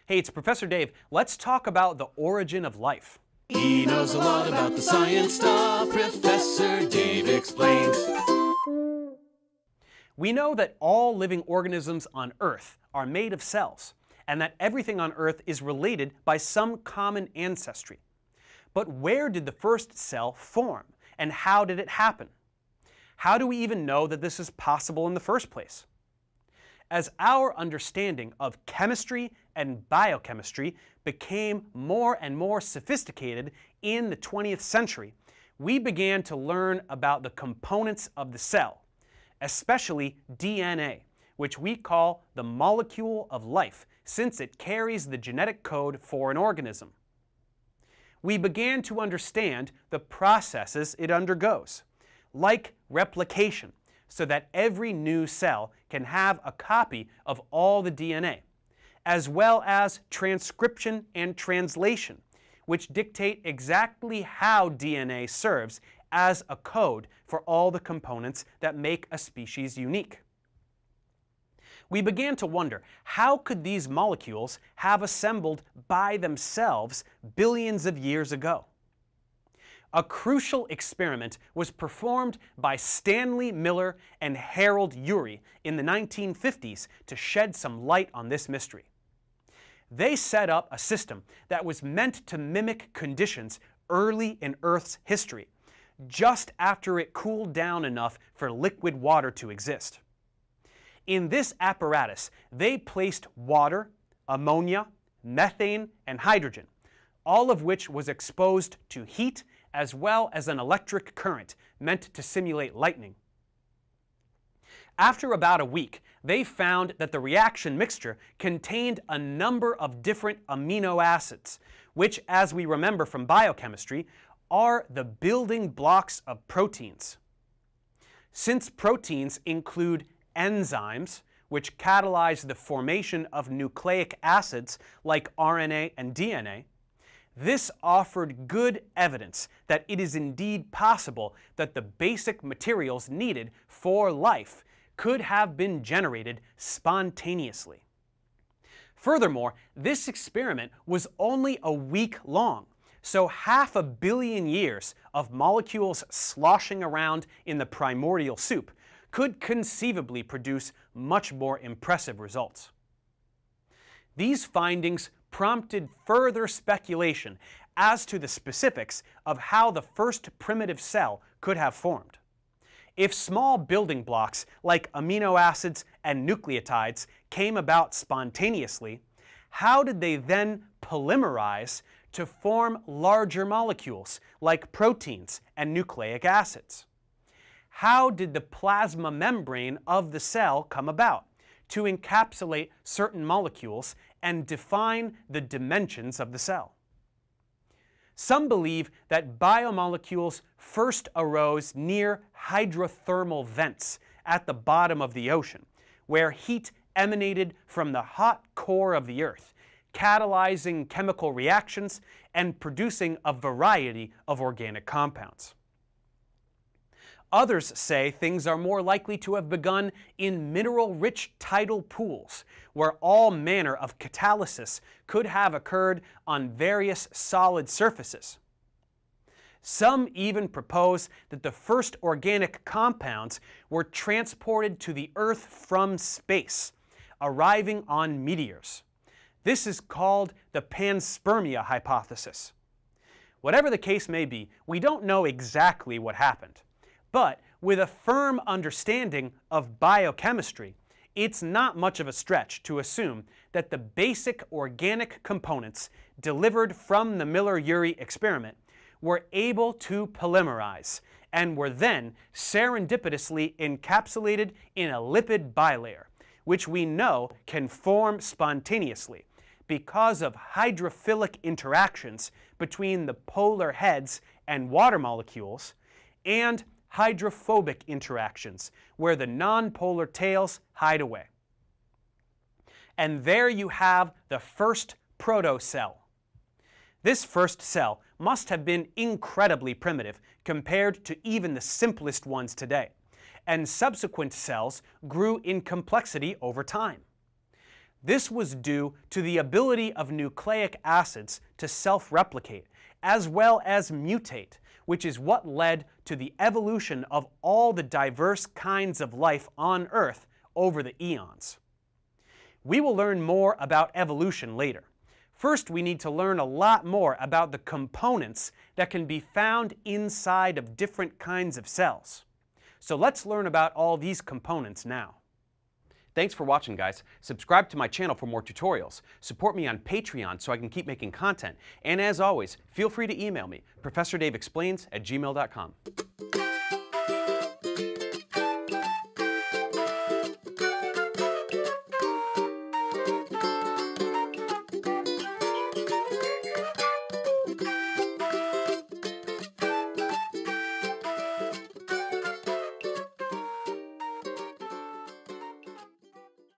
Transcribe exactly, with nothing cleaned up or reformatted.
Hey, it's Professor Dave. Let's talk about the origin of life. He knows a lot about the science stuff. Professor Dave explains. We know that all living organisms on Earth are made of cells, and that everything on Earth is related by some common ancestry. But where did the first cell form, and how did it happen? How do we even know that this is possible in the first place? As our understanding of chemistry and biochemistry became more and more sophisticated in the twentieth century, we began to learn about the components of the cell, especially D N A, which we call the molecule of life, since it carries the genetic code for an organism. We began to understand the processes it undergoes, like replication, so that every new cell can have a copy of all the D N A, as well as transcription and translation, which dictate exactly how D N A serves as a code for all the components that make a species unique. We began to wonder, how could these molecules have assembled by themselves billions of years ago? A crucial experiment was performed by Stanley Miller and Harold-Urey in the nineteen fifties to shed some light on this mystery. They set up a system that was meant to mimic conditions early in Earth's history, just after it cooled down enough for liquid water to exist. In this apparatus, they placed water, ammonia, methane, and hydrogen, all of which was exposed to heat as well as an electric current meant to simulate lightning. After about a week, they found that the reaction mixture contained a number of different amino acids, which, as we remember from biochemistry, are the building blocks of proteins. Since proteins include enzymes, which catalyze the formation of nucleic acids like R N A and D N A, this offered good evidence that it is indeed possible that the basic materials needed for life could have been generated spontaneously. Furthermore, this experiment was only a week long, so half a billion years of molecules sloshing around in the primordial soup could conceivably produce much more impressive results. These findings prompted further speculation as to the specifics of how the first primitive cell could have formed. If small building blocks like amino acids and nucleotides came about spontaneously, how did they then polymerize to form larger molecules like proteins and nucleic acids? How did the plasma membrane of the cell come about to encapsulate certain molecules and define the dimensions of the cell? Some believe that biomolecules first arose near hydrothermal vents at the bottom of the ocean, where heat emanated from the hot core of the Earth, catalyzing chemical reactions and producing a variety of organic compounds. Others say things are more likely to have begun in mineral-rich tidal pools, where all manner of catalysis could have occurred on various solid surfaces. Some even propose that the first organic compounds were transported to the Earth from space, arriving on meteors. This is called the panspermia hypothesis. Whatever the case may be, we don't know exactly what happened. But with a firm understanding of biochemistry, it's not much of a stretch to assume that the basic organic components delivered from the Miller-Urey experiment were able to polymerize and were then serendipitously encapsulated in a lipid bilayer, which we know can form spontaneously because of hydrophilic interactions between the polar heads and water molecules and hydrophobic interactions, where the nonpolar tails hide away. And there you have the first protocell. This first cell must have been incredibly primitive compared to even the simplest ones today, and subsequent cells grew in complexity over time. This was due to the ability of nucleic acids to self-replicate, as well as mutate, which is what led to the evolution of all the diverse kinds of life on Earth over the eons. We will learn more about evolution later. First, we need to learn a lot more about the components that can be found inside of different kinds of cells. So let's learn about all these components now. Thanks for watching, guys. Subscribe to my channel for more tutorials. Support me on Patreon so I can keep making content. And as always, feel free to email me, professor dave explains at gmail dot com.